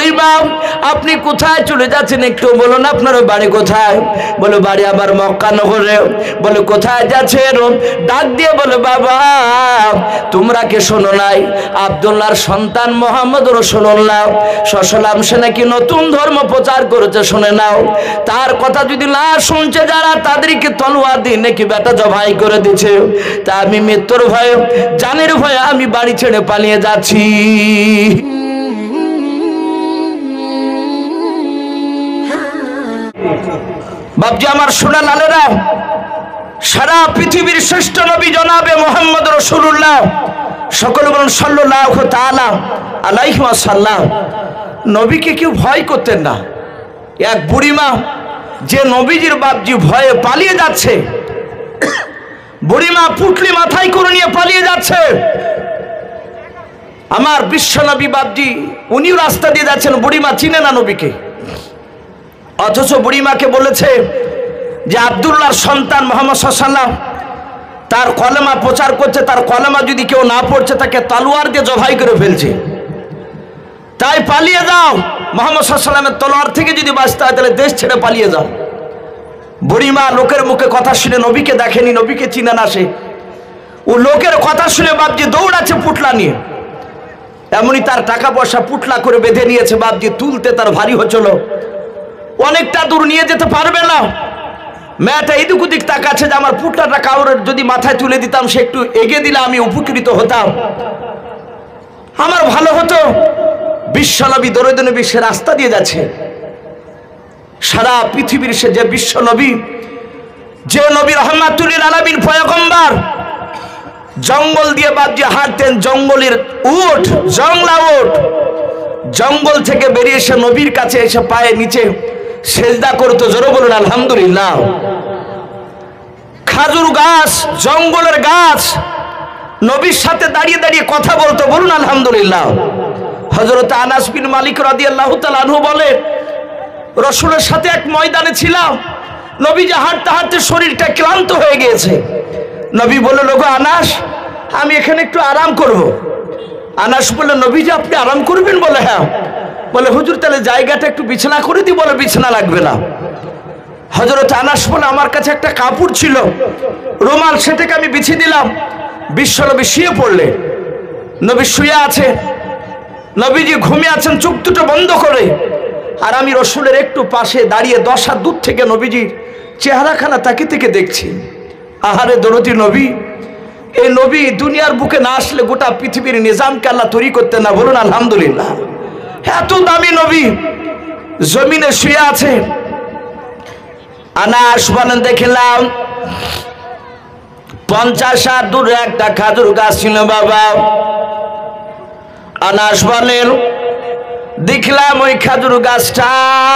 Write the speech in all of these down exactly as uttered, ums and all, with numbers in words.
বুড়িমা আপনি কোথায় চলে যাচ্ছেন একটু বলুন, আপনার বাড়ি কোথায়? বলে বাড়ি আবার মক্কা নগরে। বলে কোথায় যাচ্ছেন? ডাক দিয়ে বলে বাবা তোমরা কে শোনো নাই আব্দুল্লাহর সন্তান মোহাম্মদ রাসূলুল্লাহ সাল্লাল্লাহু সে নাকি নতুন ধর্ম প্রচার করেছে, শুনে নাও। তার কথা যদি না শুনছে যারা তাদেরকে তলোয়ার দিয়ে নাকি বেটা জবাই করে দিচ্ছে। তা আমি মৃত্যুর ভয়ে জানের ভয়ে আমি বাড়ি ছেড়ে পালিয়ে যাচ্ছি। বাপজি আমার সোনা লালেরা, সারা পৃথিবীর শ্রেষ্ঠ নবী জনাবে মোহাম্মদ রাসূলুল্লাহ সকলে বলুন সাল্লাল্লাহু তাআলা আলাইহি ওয়াসাল্লাম, নবীকে কেউ ভয় করতেন না। এক বুড়িমা যে নবীজির বাপজি ভয়ে পালিয়ে যাচ্ছে, বুড়িমা পুটলি মাথায় করে নিয়ে পালিয়ে যাচ্ছে। আমার বিশ্ব নবী বাপজি উনিও রাস্তা দিয়ে যাচ্ছেন, বুড়িমা চিনে না নবীকে। অথচ বুড়িমাকে বলেছে যে আব্দুল্লাহর সন্তান মোহাম্মদ সাল্লাল্লাহু আলাইহি ওয়াসাল্লাম তার কলেমা প্রচার করছে, তার কলেমা যদি কেউ না পড়ছে তাকে তলোয়ার দিয়ে জবাই করে ফেলছে, তাই পালিয়ে যাও। মোহাম্মদ সাল্লাল্লাহু আলাইহি ওয়াসাল্লামের তলোয়ার থেকে যদি বাঁচতে হয় তাহলে দেশ ছেড়ে পালিয়ে যাও। বুড়িমা লোকের মুখে কথা শুনে নবীকে দেখেনি, নবীকে চিনে না সে। ও লোকের কথা শুনে বাপজি দৌড়াচ্ছে পুটলা নিয়ে। এমনই তার টাকা পয়সা পুটলা করে বেঁধে নিয়েছে বাপজি, তুলতে তার ভারী হচ্ছিল, অনেকটা দূর নিয়ে যেতে পারবে না। মেয়েটা এদিক ওদিক তাকাচ্ছে যে আমার পুটলাটা কাউরের যদি মাথায় তুলে দিতাম, সে একটু এগিয়ে দিলে আমি উপকৃত হতাম, আমার ভালো হতো। বিশ্বনবী দরুদ নবী সে রাস্তা দিয়ে যাচ্ছে। সারা পৃথিবীর সে যে বিশ্ব নবী, যে নবী রাহমাতুল লিল আলামিন পয়গম্বর, জঙ্গল দিয়ে বাপজি হাঁটতেন, জঙ্গলের উট জংলা উট, জঙ্গল থেকে বেরিয়ে এসে নবীর কাছে এসে পায়ে নিচে সেজদা করতো। জোরে বলুন আলহামদুলিল্লাহ। খাজুর গাছ, জঙ্গলের গাছ, নবীর সাথে দাঁড়িয়ে দাঁড়িয়ে কথা বলতো, বলুন আলহামদুলিল্লাহ। হযরত আনাস বিন মালিক রাদিয়াল্লাহু তাআলা আনহু বলে রাসূলের সাথে এক ময়দানে ছিলাম, নবী যে হাঁটতে হাঁটতে শরীরটা ক্লান্ত হয়ে গিয়েছে। নবী বলল লোগো আনাস আমি এখানে একটু আরাম করব। আনাস বলল নবী যে আপনি আরাম করবেন? বলে হ্যাঁ। বলে হুজুর তাহলে জায়গাটা একটু বিছানা করে দিই। বলে বিছানা লাগবে না। হযরত আনাস বলে আমার কাছে একটা কাপড় ছিল, রুমাল, সেটাকে আমি বিছিয়ে দিলাম। বিশ্বনবী শুয়ে পড়লে, নবী শুয়ে আছে, নবীজি ঘুমিয়ে আছেন চোখ দুটো বন্ধ করে, আর আমি রসুলের একটু পাশে দাঁড়িয়ে দশ হাত দূর থেকে নবীজির চেহারাখানা তাকে থেকে দেখছি। আহারে দরদি নবী, এই নবী দুনিয়ার বুকে না আসলে গোটা পৃথিবীর নিজামকে আল্লাহ তৈরি করতেন না, বলুন আলহামদুলিল্লাহ। এত দামি নবী জমিনে শুয়ে আছে। আনাস বলেন দেখলাম পঞ্চাশ হাত দূরে একটা খাজুর গাছ ছিল বাবা। আনাস বলেন দেখলাম ওই খাজুর গাছটা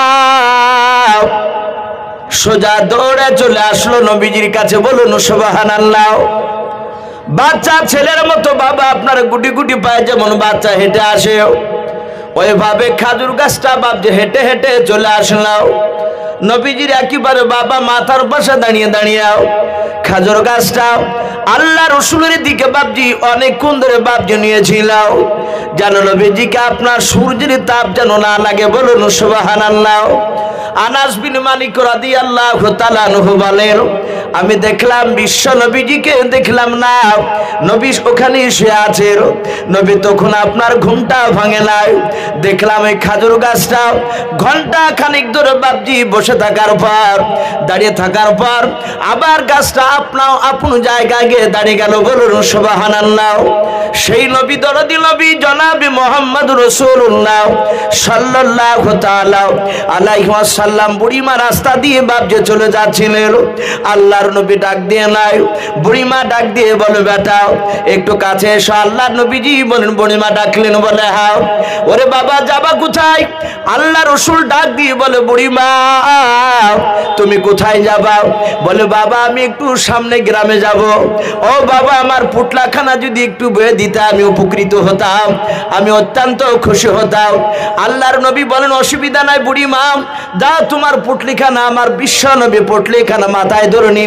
সোজা দৌড়ে চলে আসলো নবীজির কাছে, বলুন সুবহানাল্লাহ। বাচ্চা ছেলের মতো বাবা আপনার গুটি গুটি পায়ে যেমন বাচ্চা হেঁটে আসে, ওইভাবে খাজুর গাছটা বাপজি হেঁটে হেঁটে চলে আসলাম নবীজির একেবারে বাবা মাথার পাশে দাঁড়িয়ে দাঁড়িয়ে খাজুর গাছটা আল্লাহ রসুলের দিকে বাপজি অনেকক্ষণ ধরে বাপজি নিয়েছিল, যেন নবীজিকে আপনার সূর্যের তাপ যেন না লাগে, বলুন সুবহানাল্লাহ। আনাস বিন মালিক রাদিয়াল্লাহু তাআলা আনহু বলেন আমি দেখলাম বিশ্ব নবীজিকে দেখলাম না, নবী ওখানে শুয়ে আছে। নবী তখন আপনার ঘুমটা ভাঙে নাই। দেখলাম এই খাজুর গাছটা ঘন্টা খানিক ধরে বাপজি বসে থাকার পর, দাঁড়িয়ে থাকার পর আবার গাছটা আপনার আপন জায়গায় গিয়ে দাঁড়িয়ে গেল, বলুন সুবহানাল্লাহ। সেই নবী দরদি নবী জনাবে মুহাম্মদ রাসূলুল্লাহ সাল্লাল্লাহু তাআলা আলাইহি ওয়াসাল্লাম বুড়িমা রাস্তা দিয়ে বাপজি চলে যাচ্ছিলেন। আল্লাহর নবী ডাক দিয়ে নাই, বুড়িমা ডাক দিয়ে বলে বেটা একটু কাছে এসো। আল্লাহর নবীজি বলেন, বুড়িমা ডাকলেন, বলে হ্যাঁ। ওরে বাবা যাবা কোথায়? আল্লাহ রসুল ডাক দিয়ে বলে বুড়িমা তুমি কোথায় যাবা? বলে বাবা আমি একটু সামনে গ্রামে যাব। ও বাবা আমার পুটলাখানা যদি একটু বয়ে দিতে আমি উপকৃত হতাম, আমি অত্যন্ত খুশি হতাম। আল্লাহর নবী বলেন অসুবিধা নাই বুড়িমা, যা তোমার পুটলিখানা আমার বিশ্ব নবী পুটলিখানা মাথায় ধরে নিল।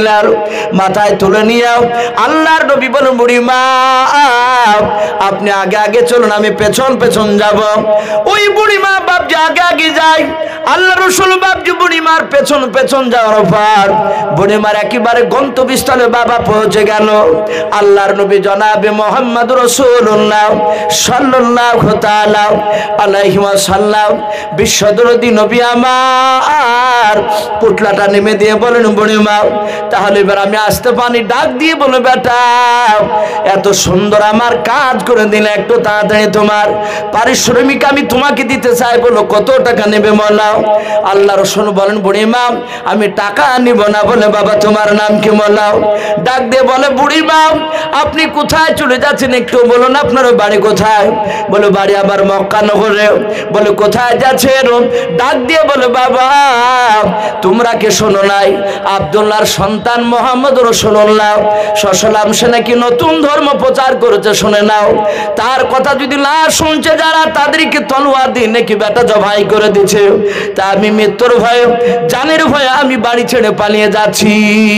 নিলাম, মাথায় তুলে নিয়ে আল্লাহর নবী বলেন বুড়ি মা আপনি আগে আগে চলুন, আমি পেছন পেছন যাব। ওই বুড়ি মা বাপজি আগে আগে যায়, আল্লাহ রসুল বাপজি বুড়ি মার পেছন পেছন যাওয়ার পর বুড়ি মার একেবারে গন্তব্যস্থলে বাবা পৌঁছে গেল। আল্লাহর নবী জনাবে মোহাম্মদ রাসূলুল্লাহ সাল্লাল্লাহু তাআলা আলাইহি ওয়াসাল্লাম বিশ্বদরদি নবী আমার পুটলাটা নেমে দিয়ে বলেন বুড়ি মা তাহলে এবার আমি আসতে পানি ডাক দিয়ে বলে বেটা এত সুন্দর আমার কাজ করে দিলে একটু তাড়াতাড়ি তোমার পারিশ্রমিক আমি তোমাকে দিতে চাই, বলো কত টাকা নেবে মোলাও? আল্লাহ রসুল বলেন বুড়ি মা আমি টাকা নিব না, বলে বাবা তোমার নাম কি মোলাও? ডাক দিয়ে বলে বুড়ি মা আপনি কোথায় চলে যাচ্ছেন একটু বলুন, আপনার বাড়ি কোথায়? বলে বাড়ি আবার মক্কা নগরে। বলে কোথায় যাচ্ছেন? ডাক দিয়ে বলে বাবা তোমরা কে শোনো নাই আব্দুল্লাহর সন্তান মোহাম্মদ রাসূলুল্লাহ সাল্লাল্লাহু আলাইহি সে নাকি নতুন ধর্ম প্রচার করেছে, শুনে নাও। তার কথা যদি না শুনছে যারা তাদেরকে তলোয়ার দিয়ে নাকি বেটা জবাই করে দিচ্ছে। তা আমি মৃত্যুর ভয়ে জানের ভয়ে আমি বাড়ি ছেড়ে পালিয়ে যাচ্ছি।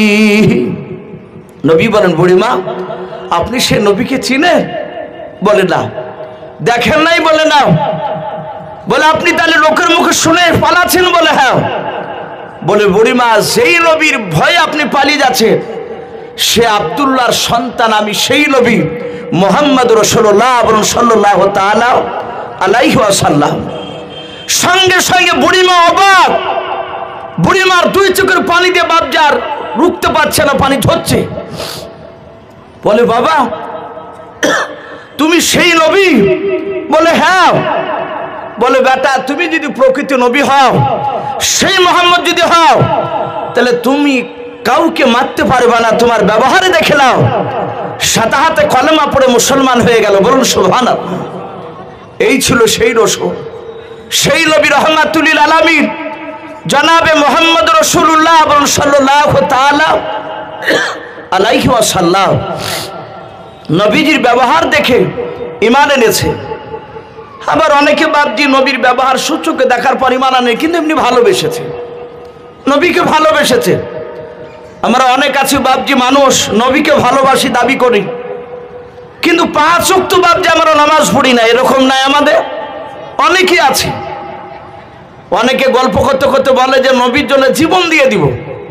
নবী বলেন বুড়ি মা আপনি সে নবীকে চিনেন? বলে না। দেখেন নাই? বলে না। বলে আপনি তাহলে লোকের মুখে শুনে পালাচ্ছেন? বলে হ্যাঁ। বলে বুড়ি মা যেই নবীর ভয়ে আপনি পালিয়ে যাচ্ছেন সে আব্দুল্লাহর সন্তান, আমি সেই নবী মুহাম্মদ রাসূলুল্লাহ সাল্লাল্লাহু তাআলা আলাইহি ওয়াসাল্লাম। সঙ্গে সঙ্গে বুড়িমা অবাক, বুড়িমার দুই চোখের পানি দিয়ে বাপজার রুখতে পারছে না, পানি ঝরছে। বলে বাবা তুমি সেই নবী? বলে হ্যাঁ। বলে বেটা তুমি যদি প্রকৃত নবী হও, সেই মোহাম্মদ যদি হও, তাহলে তুমি কাউকে মারতে পারবে না, তোমার ব্যবহারে দেখে নাও। সাথে হাতে কলেমা পড়ে মুসলমান হয়ে গেল। বলুন সুবহানাল্লাহ। এই ছিল সেই রাসূল, সেই নবী রহমাতুল লিল আলামিন জনাবে মুহাম্মদ রাসূলুল্লাহ সাল্লাল্লাহু তাআলা আলাইহি ওয়াসাল্লাম। নবীজির ব্যবহার দেখে ঈমান এনেছে। আবার অনেকে বাপজি নবীর ব্যবহার সূচকে দেখার পর ঈমান আনে, কিন্তু এমনি ভালোবেসেছে, নবীকে ভালোবেসেছে। আমরা অনেক আছি বাপজি মানুষ নবীকে ভালোবাসি দাবি করি, কিন্তু পাঁচ ওয়াক্ত বাপজি আমরা নামাজ পড়ি না, এরকম নাই আমাদের। অনেকে আছে, অনেকে গল্প করতে করতে বলে যে নবীর জন্য জীবন দিয়ে দিব।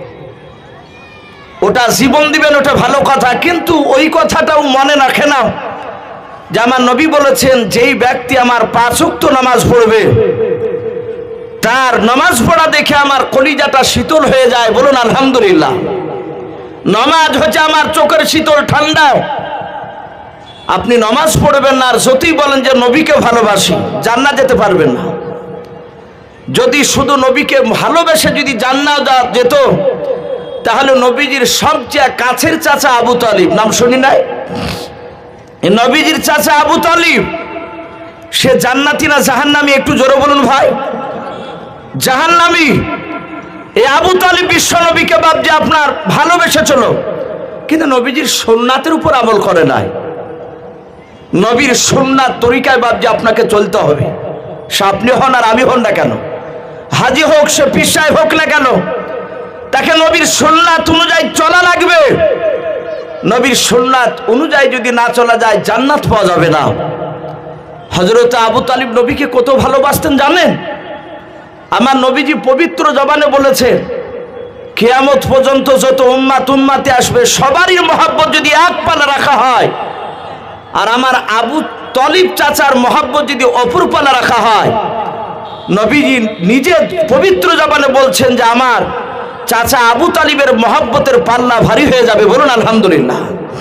ওটা জীবন দিবেন ওটা ভালো কথা, কিন্তু ওই কথাটাও মনে রাখে না যে আমার নবী বলেছেন যেই ব্যক্তি আমার পাঁচ ওয়াক্ত নামাজ পড়বে তার নামাজ পড়া দেখে আমার কলিজাটা শীতল হয়ে যায়। বলুন আলহামদুলিল্লাহ। নামাজ হচ্ছে আমার চোখের শীতল ঠান্ডা। আপনি নামাজ পড়বেন না আর যতই বলেন যে নবীকে ভালোবাসি, জান্নাত যেতে পারবেন না। যদি শুধু নবীকে ভালোবেসে যদি জান্নাত যেত তাহলে নবীজির সবচেয়ে কাছের চাচা আবু তালিব, নাম শুনি নাই? নবীজির চাচা আবু তালিব সে জান্নাতি না জাহান্নামী? একটু জোরে বলুন ভাই। জাহান্নামী। এই আবু তালিব বিশ্ব নবীকে বাপ যে আপনার ভালোবেসেছিল, কিন্তু নবীজির সুন্নাতের উপর আমল করে নাই। নবীর সুন্নাত তরিকায় বাপ যে আপনাকে চলতে হবে। সে আপনি হন আর আমি হন না কেন, হাজি হোক সে পিসাই হোক না কেন, তাকে নবীর সুন্নাত অনুযায়ী চলা লাগবে। নবীর সুন্নাত অনুযায়ী যদি না চলা যায় জান্নাত পাওয়া যাবে না। হযরত আবু তালিব নবীকে কত ভালোবাসতেন জানেন? আমার নবীজি পবিত্র জবানে বলেছে কিয়ামত পর্যন্ত যত উম্মাত উম্মাতে আসবে সবারই মহব্বত যদি এক পালা রাখা হয়, আর আমার আবু তালিব চাচার মহব্বত যদি অপর পালা রাখা হয়, নবীজি নিজে পবিত্র জবানে বলছেন যে আমার চাচা আবু তালিবের মহব্বতের পাল্লা ভারী হয়ে যাবে। বলুন আলহামদুলিল্লাহ।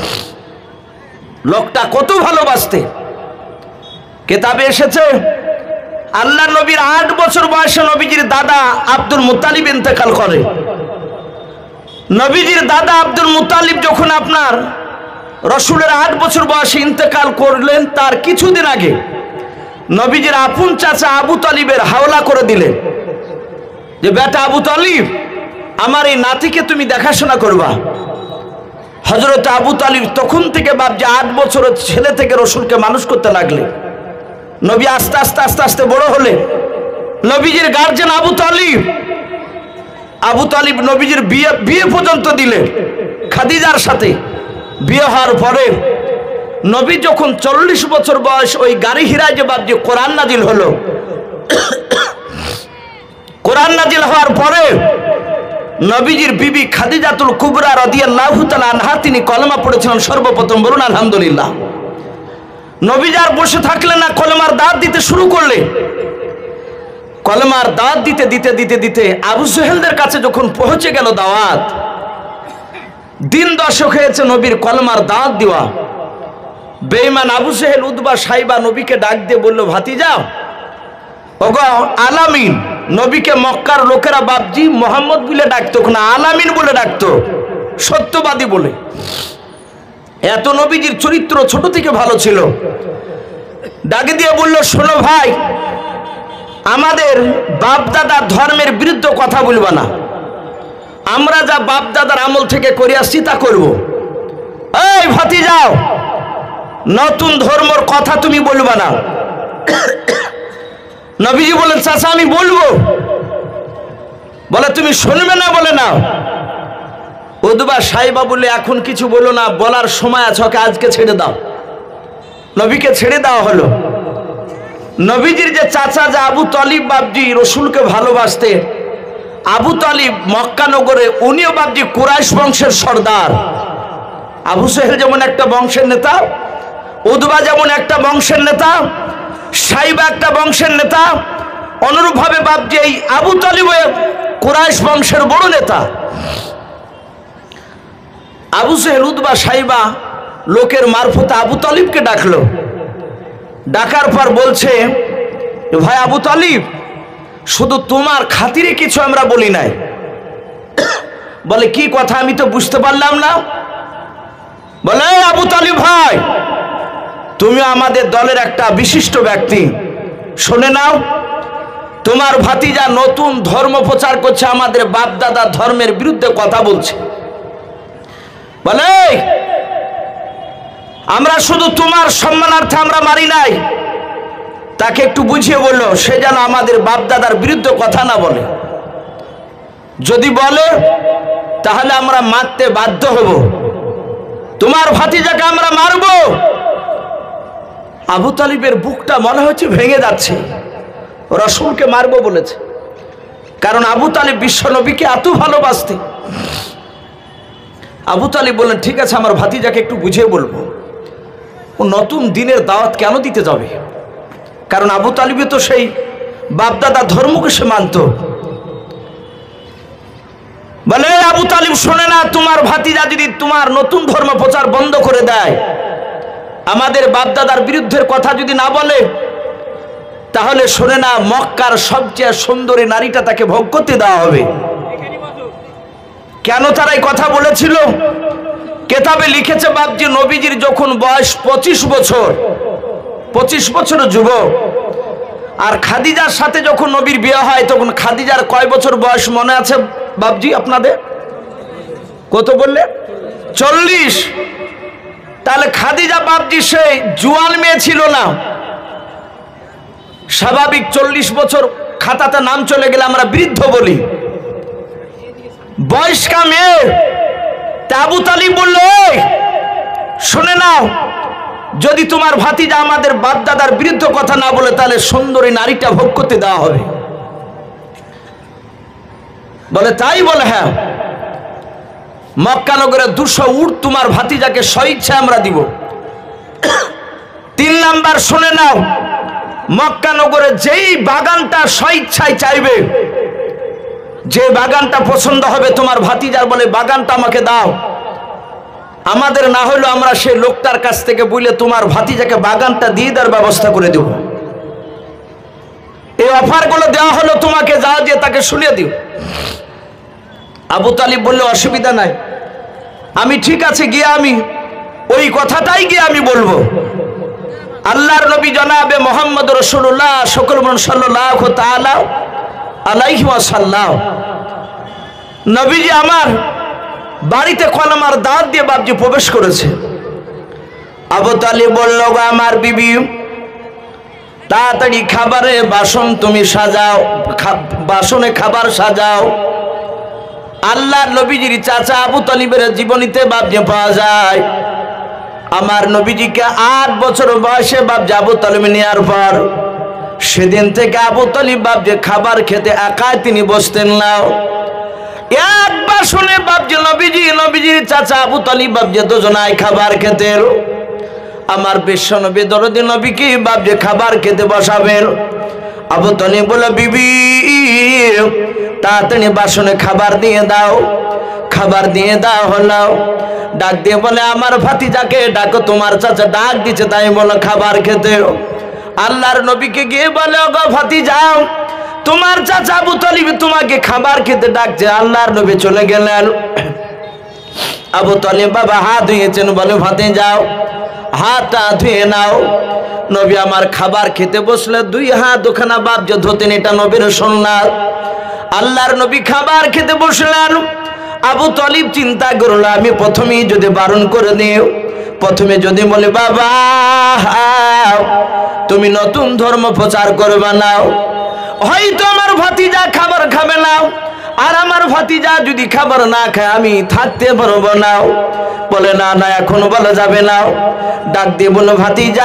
লোকটা কত ভালোবাসতে। কিতাবে এসেছে আল্লাহ নবীর আট বছর বয়সে নবীজির দাদা আব্দুল মুত্তালিব ইন্তেকাল করে। নবীজির দাদা আব্দুল মুত্তালিব যখন আপনার রসুলের আট বছর বয়সে ইন্তেকাল করলেন, তার কিছুদিন আগে নবীজির আপন চাচা আবু তালিবের হাওলা করে দিলেন যে বেটা আবু তালিব আমার এই নাতিকে তুমি দেখাশোনা করবা। হযরত আবু তালিব তখন থেকে বাপ যে আট বছরের ছেলে থেকে রসুলকে মানুষ করতে লাগলে। নবী আস্তে আস্তে আস্তে আস্তে বড় হলে নবীজির guardian Abu Talib Abu Talib নবীজির বিয়ে বিয়ে পর্যন্ত দিলেন খাদিজার সাথে। বিয়ে হওয়ার পরে নবী যখন চল্লিশ বছর বয়স, ওই গাড়ি হিরায় যে বাদ যে কোরআন নাজিল হলো, কোরআন নাজিল হওয়ার পরে নবীজির বিবি খাদিজাতুল কুবরা রাদিয়াল্লাহু তাআলা আনহা তিনি কলেমা পড়েছিলেন সর্বপ্রথম। বলুন আলহামদুলিল্লাহ। নবীজি আর বসে থাকলেন না, কলেমার দাওয়াত দিতে শুরু করলেন। কলেমার দাওয়াত দিতে দিতে দিতে দিতে আবু জেহেলদের কাছে যখন পৌঁছে গেল দাওয়াত, দিন দশক হয়েছে নবীর কলেমার দাওয়াত দেওয়া। বেঈমান আবু জেহেল, উতবা, সাইবা নবীকে ডাক দিয়ে বলল, ভাতিজা, ওগো আলামিন। নবীকে মক্কার লোকেরা বাপজি মোহাম্মদ বলে ডাকতো না, আলামিন বলে ডাকতো, সত্যবাদী বলে। এত নবীজির চরিত্র ছোট থেকে ভালো ছিল। ডাকে দিয়ে বলল, শোনো ভাই, আমাদের বাপ দাদার ধর্মের বিরুদ্ধে কথা বলবা না, আমরা যা বাপ দাদার আমল থেকে করে আসছি তা করব। এই ভাতিজাও, নতুন ধর্মের কথা তুমি বলবা না। নবীজি বলেন, চাচা আমি বলবো। বলে, তুমি শুনবে না? বলে না। উতবা সাইবা বলে, এখন কিছু বলো না, বলার সময় আছে, ওকে আজকে ছেড়ে দাও। নবীকে ছেড়ে দেওয়া হলো। নবীজির যে চাচা যে আবু তালিব বাপজি রসুলকে ভালোবাসতে, আবু তালিব মক্কা নগরে, উনিও বাপজি কুরাইশ বংশের সর্দার। আবু জেহেল যেমন একটা বংশের নেতা, উতবা যেমন একটা বংশের নেতা, সাইবা একটা বংশের নেতা, অনুরূপভাবে বাপজি এই আবু তালিব কুরাইশ বংশের বড় নেতা। আবু জেহেল, উতবা, সাইবা লোকের মারফতে আবু তালিবকে ডাকলো। ডাকার পর বলছে, ভাই আবু তালিব, শুধু তোমার খাতিরে কিছু আমরা বলি নাই। বলে, কি কথা? আমি তো বুঝতে পারলাম না। বলে, আবু তালিব ভাই, তুমি আমাদের দলের একটা বিশিষ্ট ব্যক্তি, শুনে নাও, তোমার ভাতিজা নতুন ধর্ম প্রচার করছে, আমাদের বাপ দাদা ধর্মের বিরুদ্ধে কথা বলছে। বলে, আমরা শুধু তোমার সম্মানার্থে আমরা মারি নাই, তাকে একটু বুঝিয়ে বললো সে যেন আমাদের বাপ দাদার বিরুদ্ধে কথা না বলে। যদি বলে তাহলে আমরা মারতে বাধ্য হব, তোমার ভাতিজাকে আমরা মারব। আবু তালিবের বুকটা মনে হচ্ছে ভেঙে যাচ্ছে। রসুলকে মারবো বলেছে, কারণ আবু তালিব বিশ্ব নবীকে এত ভালোবাসতে। আবু তালিব বললেন, ঠিক আছে, আমার ভাতিজাকে একটু বুঝিয়ে বলবো। ও নতুন দিনের দাওয়াত কেন দিতে যাবে? কারণ আবু তালিবে তো সেই বাপদাদা ধর্মকে সে মানত। বলে, আবু তালিব শোনে না, তোমার ভাতিজা যদি তোমার নতুন ধর্ম প্রচার বন্ধ করে দেয়, আমাদের বাপদাদার বিরুদ্ধের কথা যদি না বলে, তাহলে শোনে না, মক্কার সবচেয়ে সুন্দরী নারীটা তাকে ভোগ করতে দেওয়া হবে। কেন তারা এই কথা বলেছিল? কেতাবে লিখেছে বাপজি, নবীজির যখন বয়স পঁচিশ বছর, পঁচিশ বছরের যুবক, আর খাদিজার সাথে যখন নবীর বিয়ে হয়, তখন খাদিজার কয় বছর বয়স মনে আছে বাপজি আপনাদের? কত বললে? চল্লিশ। তাহলে খাদিজা বাপজি সে জুয়ান মেয়ে ছিল না। স্বাভাবিক চল্লিশ বছর খাতাতে নাম চলে গেলে আমরা বৃদ্ধ বলি, বয়স্কা মেয়ে। আবু তালিব বলল, শুনে নাও, যদি তোমার ভাতিজা আমাদের বাপ দাদার বিরুদ্ধে কথা না বলে, তাহলে সুন্দরী নারীটা ভোগ করতে দেওয়া হবে। বলে, তাই? বলে, হ্যাঁ, মক্কা নগরে দুশো উট তোমার ভাতিজাকে স্বইচ্ছা আমরা দিব। তিন নাম্বার, শুনে নাও, মক্কা নগরে যেই বাগানটা স্বইচ্ছায় চাইবে, যে বাগানটা পছন্দ হবে তোমার ভাতিজার, বলে বাগানটা আমাকে দাও। আমাদের না হলো আমরা সেই লোকটার কাছ থেকে বলে তোমার ভাতিজাকে বাগানটা দিয়ে দেওয়ার ব্যবস্থা করে দেব। এই অফারগুলো দেওয়া হলো তোমাকে, যাও যে তাকে শুনিয়ে দিও। আবু তালিব বললে, অসুবিধা নাই, আমি ঠিক আছে, গিয়ে আমি ওই কথাটাই গিয়ে আমি বলবো। আল্লাহর নবী জনাবে মোহাম্মদ রাসূলুল্লাহ সকল মানুষ সাল্লাল্লাহু তাআলা আলাইহি ওয়াসাল্লাম, নবীজি আমার বাড়িতে কলমার দাঁত দিয়ে বাপজি প্রবেশ করেছে। আবু তালিব বলল, আমার বিবি, তাড়াতাড়ি খাবারে বাসন তুমি সাজাও, বাসনে খাবার সাজাও। আল্লাহর নবীজির চাচা আবু তালিবের জীবনীতে বাপজি পাওয়া যায়। আমার নবীজিকে আট বছর বয়সে বাপজি আবু তালিব নেওয়ার পর সেদিন থেকে আবু তালিব বাপজি খাবার খেতে একাই তিনি বসতেন না। একবার শুনে বাপজি নবীজি নবীজির চাচা আবু তালিব বাপজি দুজনায় খাবার খেতেন। আমার বিশ্ব নবী দরদি নবীকে বাপজি খাবার খেতে বসাবেন। আবু তালিব বলে, বিবি তাড়াতাড়ি বাসনে খাবার দিয়ে দাও, খাবার দিয়ে দাও হলো। ডাক দিয়ে বলে, আমার ভাতিজাকে ডাকো, তোমার চাচা ডাক দিচ্ছে তাই বলো খাবার খেতে। আল্লাহর নবীকে গিয়ে বলে, ওগো ভাতিজা, তোমার চাচা আবু তালিব তোমাকে খাবার খেতে ডাকছে। আল্লাহর নবী চলে গেলেন। আবু তালিব বাবা হাত ধুয়েছেন, বলে ভাতিজাও হাতটা ধুয়ে নাও। নবী আমার খাবার খেতে বসলে দুই হাত দুখানা বাপ যে ধুতেন, এটা নবীর সুন্নাত। আল্লাহর নবী খাবার খেতে বসলেন। আবু তালিব চিন্তা করলো, আমি প্রথমেই যদি বারণ করে দিও, প্রথমে যদি বলে বাবা তুমি নতুন ধর্ম প্রচার করবে না, হয়তো আমার ভাতিজা খাবার খাবে না, আর আমার ভাতিজা যদি খাবার না খায় আমি থাকতে পারবো না। বলে না না এখন বলা যাবে না। ডাক দিয়ে বলো, ভাতিজা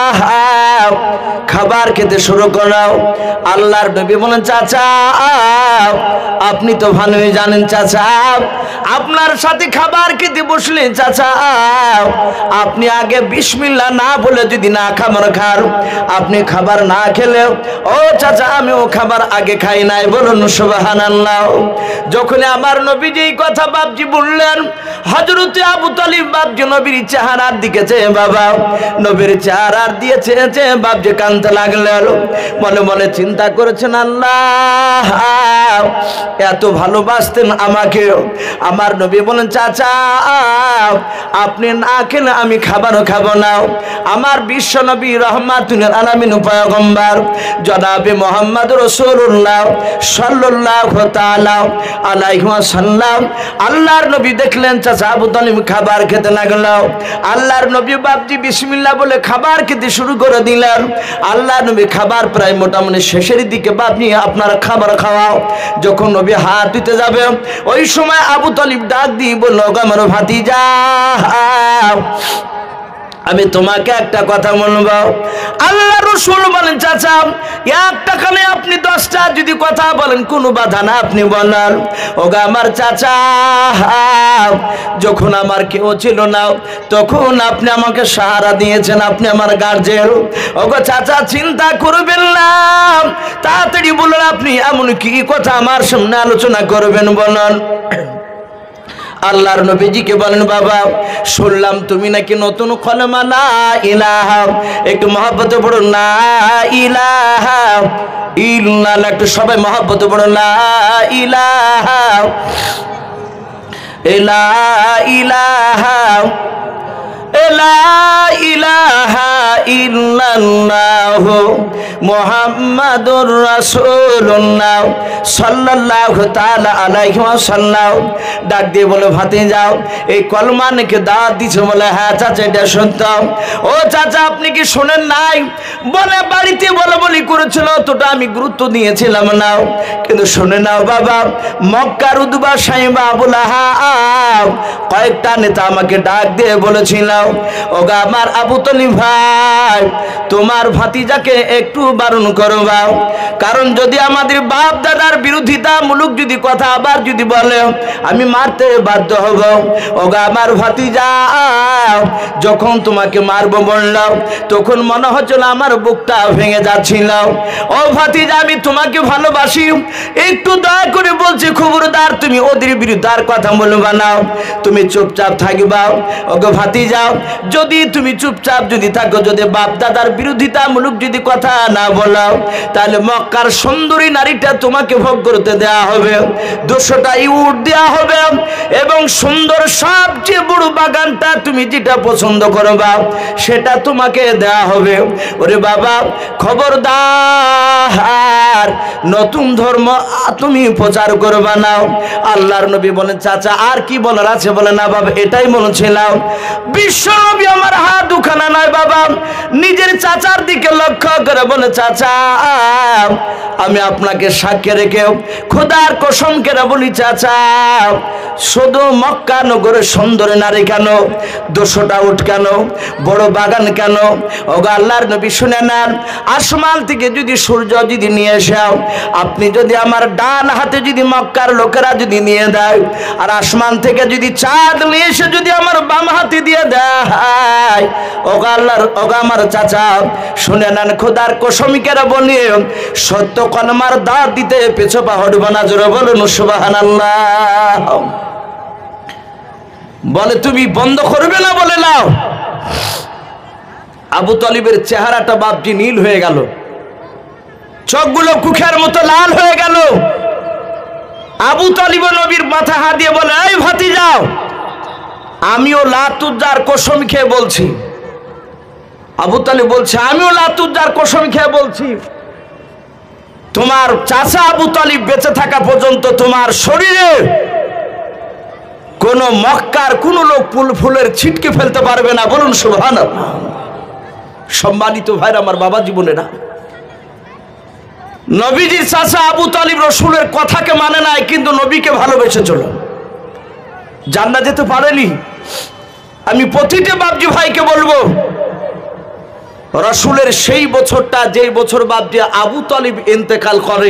খাবার খেতে শুরু করাও। আল্লাহর নবী বলেন, চাচা আপনি তো ভালোই জানেন চাচা, আপনার সাথে খাবার খেতে বসলে চাচা আপনি আগে বিসমিল্লাহ না বলে যদি না খাবার খান, আপনি খাবার না খেলে ও চাচা আমিও খাবার আগে খাই নাই, বলুন সুবহানাল্লাহ। যখন আমার নবীজি এই কথা বাপজি বললেন, হযরতে আবু তালিব বাপজি নবীর চেহারার দিকে চেয়ে বাবা নবীর চেহারার দিয়ে চেয়ে চেয়ে বাপজি কাঁদতে লাগলেন। মনে মনে চিন্তা করেছেন, আল্লাহ এত ভালোবাসতেন আমাকে। আমার নবী বলেন, চাচা আপনি না খেলে আমি খাবারও খাবো না। আমার বিশ্ব নবী রহমাতুল আলামিন পয়গম্বর জনাবে মুহাম্মদ রাসূলুল্লাহ সাল্লাল্লাহু তাআলা আলাইহি ওয়াসাল্লাম আল্লাহর নবী দেখলেন চাচা আবু তালিব খাবার খেতে লাগলো। আল্লাহর নবী বাপজি বিসমিল্লাহ বলে খাবার খেতে শুরু করে দিলেন। আল্লাহর নবী খাবার প্রায় মোটামুটি শেষের দিকে, বাপজি আপনার খাবার খাওয়াও। যখন নবী হাত দিতে যাবে ওই সময় আবু তালিব ডাক দিয়ে বলল, আমার ভাতিজা আমি তোমাকে একটা কথা বলবো। আল্লাহ রাসূল বলেন, চাচা একটা কানে আপনি দশটা যদি কথা বলেন কোনো বাধা না, আপনি বলেন। ওগো আমার চাচা যখন আমার কেউ ছিল না তখন আপনি আমাকে সাহারা দিয়েছেন, আপনি আমার গার্জেন। ওগো চাচা চিন্তা করবেন না, তাড়াতাড়ি বলুন আপনি এমন কি কথা আমার সামনে আলোচনা করবেন বলেন। আল্লাহর নবীজিকে বলেন, বাবা শুনলাম তুমি নাকি নতুন কলেমা লা ইলাহা, একটু মহব্বতে পড়ুন লা ইলাহা ইল্লাল্লাহ, একটু সবাই মহব্বতে পড়ুন লা ইলাহা লা ইলাহা লা ইলাহা ইল্লাল্লাহ মুহাম্মাদুর রাসূলুল্লাহ সাল্লাল্লাহু তাআলা আলাইহি ওয়াসাল্লাম। ডাক দিয়ে বলে, ভাতিজা এই কলমা নাকি দাওয়াত দিছে? বলে হ্যাঁ চাচা এটা শুনতাম। ও চাচা আপনি কি শুনেন নাই? বলে বাড়িতে বলে বলি করেছিল, তোটা আমি গুরুত্ব দিয়েছিলাম না, কিন্তু শুনে নাও বাবা, মক্কার উদ্বা সাইবা আবুল আহাব কয়েকটা নেতা আমাকে ডাক দিয়ে বলেছিল, ওগো আমার আবু তালিব ভাই তোমার ভাতিজাকে একটু বারণ করবা, কারণ যদি আমাদের বাপ দাদার বিরোধিতা মূলক যদি কথা আবার যদি বলে আমি মারতে বাধ্য হব। ওগো আমার ভাতিজা যখন তোমাকে মারবো বললাম তখন মনে হচ্ছিল আমার বুকটা ভেঙে যাচ্ছিল। ও ভাতিজা আমি তোমাকে ভালোবাসি, একটু দয়া করে বলছি খবরদার তুমি ওদের বিরুদ্ধে আর কথা বলবা না, তুমি চুপচাপ থাকবা। ওগো ভাতিজা যদি তুমি চুপচাপ যদি থাকো, যদি বাপ দাদার বিরোধিতা মূলক যদি কথা না বলো, তাহলে মক্কার সুন্দরী নারীটা তোমাকে ভোগ করতে দেয়া হবে, দুশোটা ইউট দেয়া হবে, এবং সুন্দর সবচেয়ে বড় বাগানটা তুমি যেটা পছন্দ করবা সেটা তোমাকে দেয়া হবে। ওরে বাবা খবরদার নতুন ধর্ম তুমি প্রচার করবা না। আল্লাহর নবী বলেন, চাচা আর কি বলার আছে? বলে না বাবা এটাই বলেছিলাম। বিশ্ব বিশ্বনবী আমার হাত দুখানা নয় বাবা, নিজের চাচার দিকে লক্ষ্য করে বলে, চাচা আমি আপনাকে সাক্ষী রেখে খোদার কসম করে বলি চাচা, শুধু মক্কা নগরের সুন্দর নারী কেন, দুশোটা উট কেন, বড় বাগান কেন, ওগো আল্লাহর নবী শুনে নেন, আসমান থেকে যদি সূর্য যদি নিয়ে এসাও, আপনি যদি আমার ডান হাতে যদি মক্কার লোকেরা যদি নিয়ে দেয়, আর আসমান থেকে যদি চাঁদ নিয়ে এসে যদি আমার বাম হাতে দিয়ে দেয়, ওগো আল্লাহর ওগো আমার চাচা শুনে নেন, খোদার কসমিকেরা বলি সত্য কলমার দাঁত দিতে পেছো পা হটবে না। জোরে বলুন সুবহানাল্লাহ। বলে তুমি বন্ধ করবে না? বলে নাও। আবু তালিবের চেহারাটা বাপজি নীল হয়ে গেল, চোখগুলো কুখের মতো লাল হয়ে গেল। আবু তালিব নবীর মাথা হাত দিয়ে বলে, এই ভাতিজা, আমিও লাতুজ্জার কসম খেয়ে বলছি। আবু তালিব বলছে, আমিও লাতুজ্জার কসম খেয়ে বলছি, তোমার চাচা আবু তালিব বেঁচে থাকা পর্যন্ত তোমার শরীরে কোন মক্কার কোন লোক ফুল ফুলের ছিটকে ফেলতে পারবে না। বলুন সুবহানাল্লাহ। সম্মানিত ভাইরা আমার, বাবা জীবনেরা, নবীজির চাচা আবু তালিব রসুলের কথাকে মানে নাই, কিন্তু নবীকে ভালোবেসেছিল। জান্নাত যেতে পারেনি। আমি প্রতিটা বাপজি ভাইকে বলবো, রসুলের সেই বছরটা, যেই বছর বাপজি আবু তালিব ইন্তেকাল করে,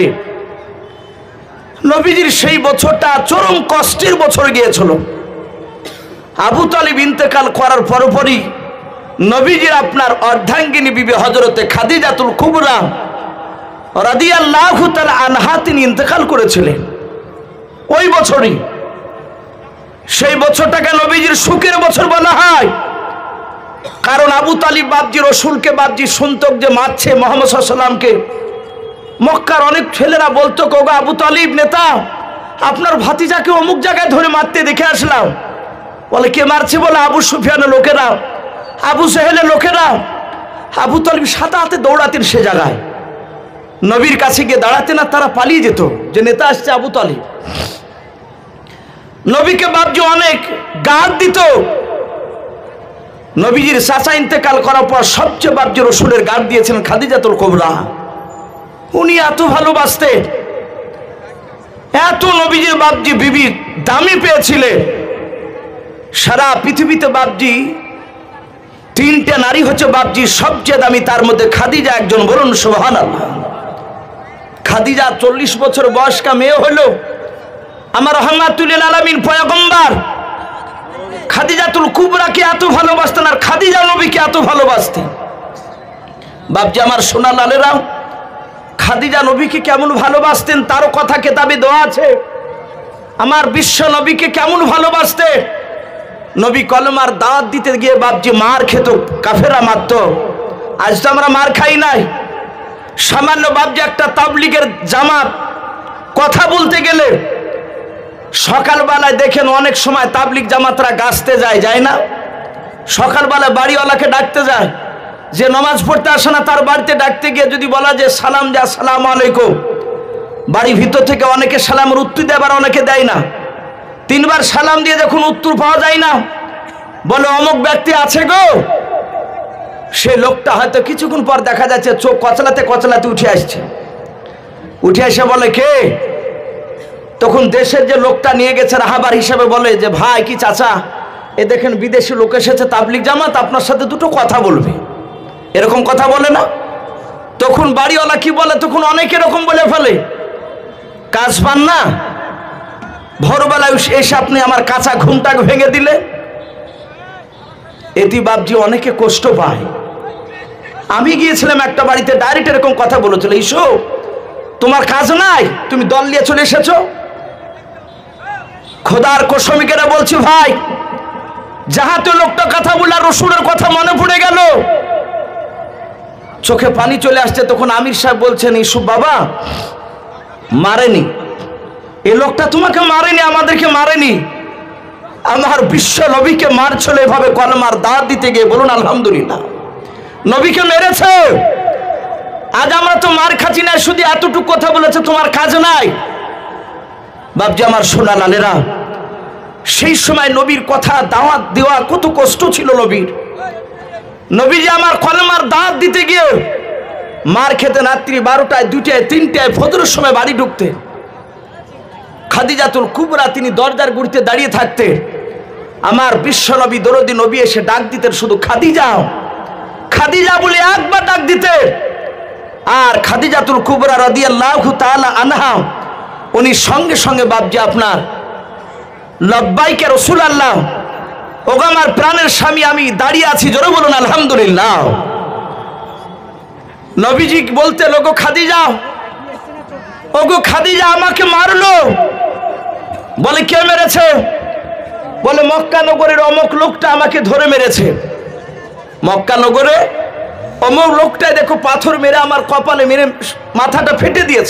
নবীজির সেই বছরটা চরম কষ্টের বছর গিয়েছিল। আবু তালিব ইন্তেকাল করার পরপরই নবীজির আপনার অর্ধাঙ্গিনী বিবি হযরতে খাদিজাতুল কুবরা রাদিয়াল্লাহু তাআলা আনহা তিনি ইন্তেকাল করেছিলেন ওই বছরই। সেই বছরটাকে নবীজির সুখের বছর বলা হয়, কারণ আবু তালিব বাপজি রসুলকে বাপজি শুনতক যে মারছে মুহাম্মদ সাল্লাল্লাহু আলাইহি ওয়াসাল্লামকে। মক্কার অনেক ছেলেরা বলতো, কোগো আবু তালিব নেতা, আপনার ভাতিজাকে অমুক জায়গায় ধরে মারতে দেখে আসলাম। বলে কে মারছে? বলে আবু সুফিয়ানের লোকেরা, আবু সেহেলের লোকেরা। আবু তালিব সাথে হাতে দৌড়াতেন সে জায়গায়, নবীর কাছে গিয়ে দাঁড়াতেন না, তারা পালিয়ে যেত যে নেতা আসছে আবু তালিব। নবীকে বাপজি অনেক গাদ দিত। নবীজির চাচা ইন্তেকাল করার পর সবচেয়ে বাপজি রসুলের গাদ দিয়েছেন খাদিজাতুল কুবরা। উনি এত ভালোবাসতেন, এত নবীজির বাপজি বিবি দামি পেয়েছিলেন। সারা পৃথিবীতে বাপজি তিনটে নারী হচ্ছে বাপজি সবচেয়ে দামি, তার মধ্যে খাদিজা একজন। বলুন সুবহানাল্লাহ। খাদিজা চল্লিশ বছর বয়স্কা মেয়ে হলো আমার রহমাতুল লিল আলামিন পয়গম্বর খাদিজাতুল কুবরাকে এত ভালোবাসতেন, আর খাদিজা নবীকে এত ভালোবাসতেন। বাপজি আমার সোনা লালেরা, খাদিজা নবীকে কেমন ভালোবাসতেন তারও কথা কেতাবে দেওয়া আছে। আমার বিশ্ব নবীকে কেমন ভালোবাসতে, নবী কলমার দাঁত দিতে গিয়ে বাপজি মার খেত, কাফেরা মারত। আজ তো আমরা মার খাই নাই। সামান্য বাপজি একটা তাবলিগের জামাত কথা বলতে গেলে সকালবেলায় দেখেন অনেক সময় তাবলিগ জামাতরা গাছতে যায়, যায় না? সকালবেলায় বাড়িওয়ালাকে ডাকতে যায়, যে নামাজ পড়তে আসে না তার বাড়িতে ডাকতে গিয়ে যদি বলা যে সালাম যা, আসসালামু আলাইকুম, বাড়ির ভিতর থেকে অনেকে সালামের উত্তর দেয়, আবার অনেকে দেয় না। তিনবার সালাম দিয়ে যখন উত্তর পাওয়া যায় না, বলে অমুক ব্যক্তি আছে গো। সে লোকটা হয়তো কিছুক্ষণ পর দেখা যাচ্ছে চোখ কচলাতে কচলাতে উঠে আসছে, উঠে এসে বলে কে? তখন দেশের যে লোকটা নিয়ে গেছে রাহাবার হিসাবে বলে যে ভাই কি চাচা, এ দেখেন বিদেশি লোক এসেছে তাবলিগ জামাত, আপনার সাথে দুটো কথা বলবে। এরকম কথা বলে না? তখন বাড়িওয়ালা কি বলে? তখন অনেক এরকম বলে ফেলে, কাজ পান না, ভোরবেলায় এসে আপনি আমার কাঁচা ঘুমটা ভেঙে দিলে। এটি বাপজি অনেকে কষ্ট পায়। আমি গিয়েছিলাম একটা বাড়িতে, ডাইরেক্ট এরকম কথা বলেছিল, ইসো তোমার কাজ নাই, তুমি দল নিয়ে চলে এসেছো। খোদার কসমিকেরা বলছি ভাই, যাহাতে লোকটা কথা বলে রসুলের কথা মনে পড়ে গেল, চোখে পানি চলে আসছে। তখন আমির সাহেব বলছেন, ইসুফ বাবা মারেনি, এ লোকটা তোমাকে মারেনি, আমাদেরকে মারেনি, আমার বিশ্ব নবীকে মারছিল এভাবে কলমার দাঁত দিতে গিয়ে। বলুন আলহামদুলিল্লাহ। নবীকে মেরেছে। আজ আমরা তো মার খাচ্ছি না, শুধু এতটুকু কথা বলেছে তোমার কাজ নাই। বাপজি আমার সোনা লালেরা, সেই সময় নবীর কথা দাওয়াত দেওয়া কত কষ্ট ছিল নবীর। নবী যে আমার কলেমার দাওয়াত দিতে গিয়ে মার খেতে রাত্রি বারোটায় দুইটায় তিনটায় ফজরের সময় বাড়ি ঢুকতে। খাদিজাতুল কুবরা তিনি দরজার গুড়িতে দাঁড়িয়ে থাকতেন। আমার বিশ্ব নবী দরদি নবী এসে ডাক দিতেন শুধু খাদিজা খাদিজা বলে একবার ডাক দিতেন। আর খাদিজাতুল কুবরা রাদিয়াল্লাহু তাআলা আনহা উনি সঙ্গে সঙ্গে বাপজি আপনার লব্বাইকে রাসূলুল্লাহ, ওগো আমার প্রাণের স্বামী আমি দাঁড়িয়ে আছি, জোরে বলুন আলহামদুলিল্লাহ। নবীজি বলতেন ওগো খাদিজা, ওগো খাদিজা আমাকে মারলো। বলে কে মেরেছে? বলে মক্কা নগরের অমুক লোকটা আমাকে ধরে মেরেছে। মক্কা নগরে অমুক লোকটাই দেখো পাথর মেরে আমার কপালে মেরে মাথাটা ফেটে দিয়েছে।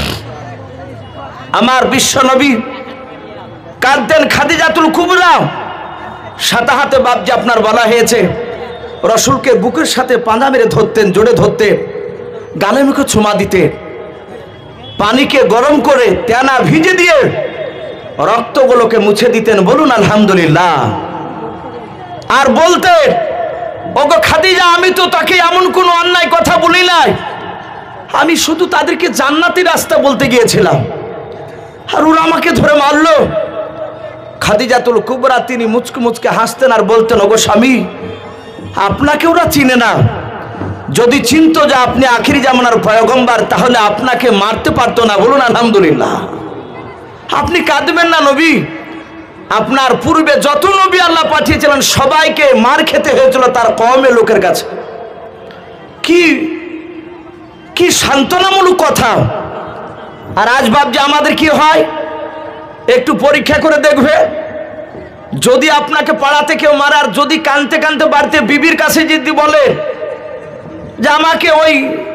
আমার বিশ্ব নবী কাঁদতেন। খাদিজাতুল কুবরা সাথে হাতে বাপজি আপনার বলা হয়েছে রসুলকে বুকের সাথে পাঁজা মেরে ধরতেন, জোরে ধরতেন, গালে মুখে চুমা দিতেন, পানিকে গরম করে তেনা ভিজে দিয়ে রক্তগুলোকে মুছে দিতেন, বলুন আলহামদুলিল্লাহ। আর বলতেন ওগো খাদিজা আমি তো তাকে এমন কোনো অন্যায় কথা বলি নাই, আমি শুধু তাদেরকে জান্নাতি রাস্তা বলতে গিয়েছিলাম, আর ওরা আমাকে ধরে মারলো। খাদিজাতুল কুবরা তিনি মুচকে মুচকে হাসতেন আর বলতেন ওগো স্বামী আপনাকে ওরা চিনে না, যদি চিনতো যে আপনি আখিরি জামানার পয়গম্বর তাহলে আপনাকে মারতে পারতো না, বলুন আলহামদুলিল্লাহ। আপনি কাঁদবেন না নবী, আপনার পূর্বে যত নবী আল্লাহ পাঠিয়েছিলেন সবাইকে মার খেতে হয়েছিল তার কওমের লোকের কাছে। কি কি সান্ত্বনামূলক কথা। আর আজ বাপজি আমাদের কি হয় একটু পরীক্ষা করে দেখবে, যদি আপনাকে পাড়াতে কেউ মারার, যদি কানতে কানতে বাড়িতে বিবির কাছে যদি বলে যে আমাকে ওই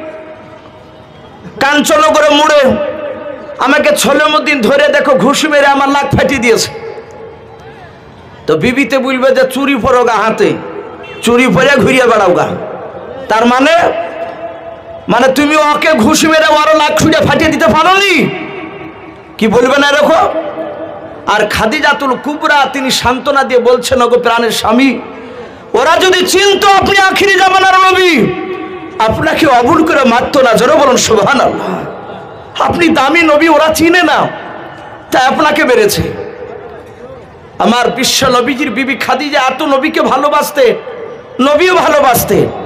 কাঞ্চনগরে মুড়ে আমাকে ছলমুদ্দিন ধরে দেখো ঘুষি মেরে আমার নাক ফাটিয়ে দিয়েছে, তো বিবিতে বলবে যে চুরি পরো গা হাতে, চুরি পরে ঘুরিয়ে বেড়াও গা। তার মানে মানে তুমি ওকে ঘুষি মেরে আরো নাক ছুঁড়ে ফাটিয়ে দিতে পারোনি, কি বলবে না এরকম। আর খাদিজাতুল কুবরা তিনি সান্ত্বনা দিয়ে বলছেন ওগো প্রাণের স্বামী ওরা যদি চিনতো আপনি আখিরি জামানার নবী আপনাকে অভুল করে মারতো না, জোরে বলুন সুবহানাল্লাহ। আপনি দামি নবী, ওরা চিনে না তাই আপনাকে মেরেছে। আমার বিশ্ব নবীজির বিবি খাদিজা এত নবীকে ভালোবাসতে, নবীও ভালোবাসতে।